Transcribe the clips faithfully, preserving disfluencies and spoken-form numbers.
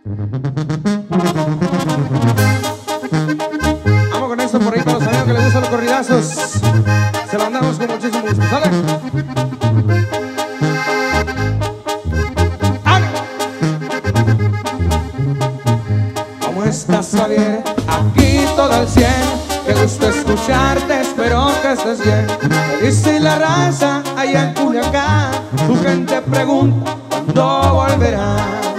Vamos con esto por ahí para los amigos que les gustan los corridazos. Se lo mandamos con muchísimo gusto, ¿sale? ¿Cómo estás, Javier? Aquí todo al cien. Qué gusto escucharte, espero que estés bien. Me dice la raza allá en Culiacán. Tu gente pregunta cuándo volverás.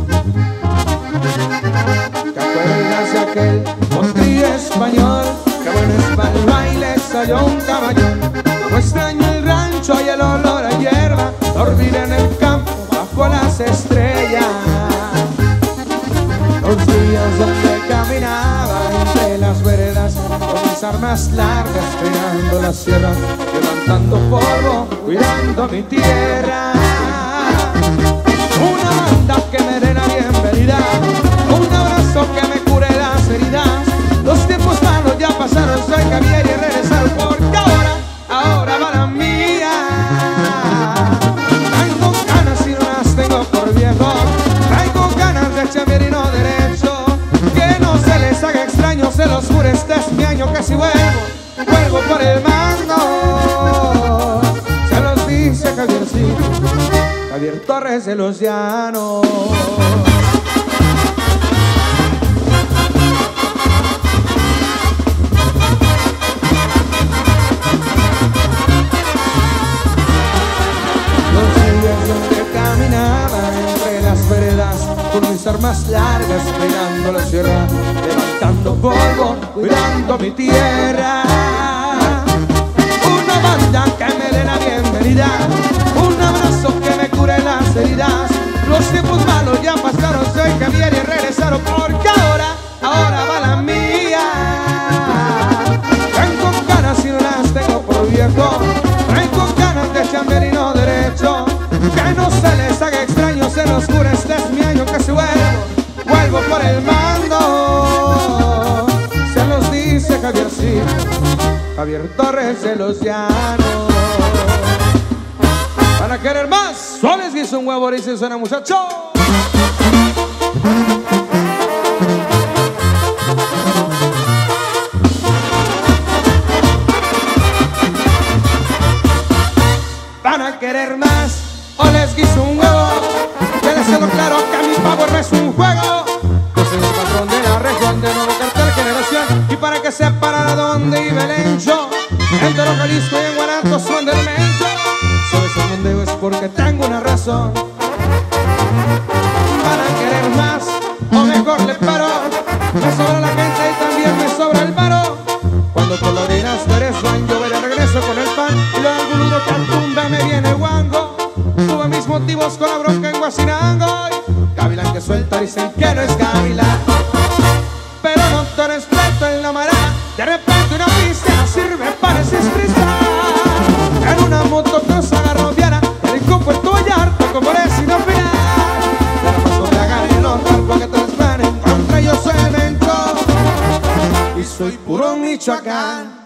¿Te acuerdas de aquel potrillo español? Que bueno es para el baile, salió un caballón. Como extraño el rancho y el olor a hierba, dormir en el campo bajo las estrellas. Los días donde caminaba entre las veredas con mis armas largas, peinando la sierra, levantando polvo, cuidando mi tierra. Una banda que me dé la bienvenida, un abrazo que me cure las heridas. Los tiempos malos ya pasaron, soy Javier y regresaron, porque ahora, ahora va la mía. Traigo ganas y no las tengo por viejo, traigo ganas de chambear y no derecho. Que no se les haga extraño, se los juro, este es mi año, que si vuelvo, vuelvo por el mando. Se los dice Javiercito, Javier Torres de los Llanos. Los días donde caminaba entre las veredas con mis armas largas, peinando la sierra, levantando polvo, cuidando mi tierra. Una banda que me dé la bienvenida, un abrazo que me cure las heridas. Los tiempos malos ya pasaron, soy Javier y regresaron, porque ahora, ahora va la mía. Tengo ganas y no las tengo por viejo, traigo ganas de chambear y no derecho. Que no se les haga extraño, se nos cure, este es mi año, que si vuelvo, vuelvo por el mando. Se los dice Javiercito, Javier Torres de los Llanos. ¿Van a querer más? Suaves que es un huevo, dice suena, muchacho. ¿Van a querer más? O les guiso un huevo. Que les quedó claro que mi power no es un juego. Yo soy el patrón de la región, de nuevo cartel generación. Y para que sepan a dónde iba el encho, en Toro, Jalisco y en Guanatos son del Mencho. ¿Sabes a dónde es? Porque tengo una razón. ¿Van a querer más? O mejor le paro. Me sobra la gente y también me sobra el paro. Cuando por la orina van, yo veré regreso con el pan. Y luego algún duro cantumba me viene guango. Tuve mis motivos con la bronca en Guacinango. Gavilán que suelta dicen que no es gavilán, pero no todo es plato en la marada. De repente una pista sirve para desestresar. En una motocross agarroviana, rico Puerto Vallarta, como eres sin opinar. Pero más no me hagan enojar porque te van en contra, yo soy el Mencho y soy puro Michoacán.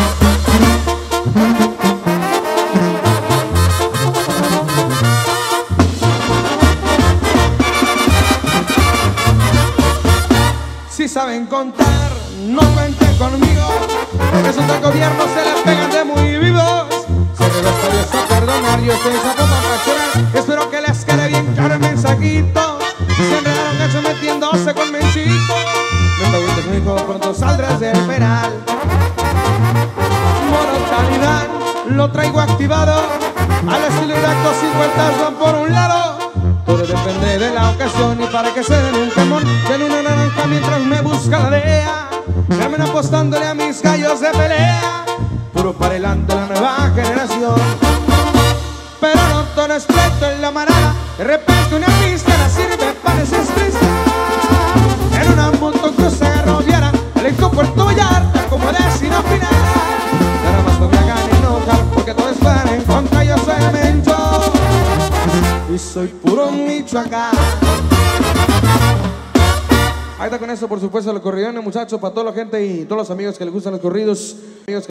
Si saben contar, no cuenten conmigo. Esos del gobierno se la pegan de muy vivos. Se me los estadio a perdonar, yo estoy sapo para chorar. Espero que les quede bien claro el mensajito. Se enredaron gacho metiéndose con Menchito. No te agüites, mijo, pronto saldrás del penal. Mortalidad, lo traigo activado. Al estilo Irakto, cincuenta van por un lado. Todo depende de la ocasión y para que se den un quemón, den una naranja mientras me busca la D E A. Llamen apostándole a mis gallos de pelea, puro para adelante la nueva generación. Pero no todo es pleito en la manada, de repente una pista la sirve para desestresar. En una motocross agarroviana, electo Puerto Vallarta, como de sin opinar. Nada más no me hagan enojar porque todo es para en contra, yo soy el Mencho y soy puro Michoacán. Ahí está con eso, por supuesto, los corridones, muchachos, para toda la gente y todos los amigos que les gustan los corridos. Amigos